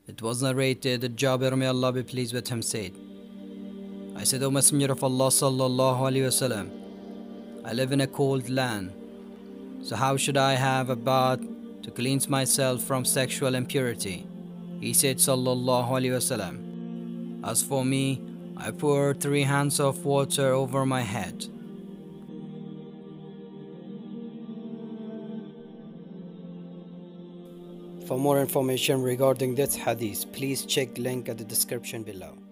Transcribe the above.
It was narrated that Jabir, may Allah be pleased with him, said, I said, O Messenger of Allah sallallahu alaihi wasallam, I live in a cold land, so how should I have a bath to cleanse myself from sexual impurity? He said sallallahu alaihi wasallam, as for me, I pour 3 hands of water over my head. For more information regarding this hadith, please check link at the description below.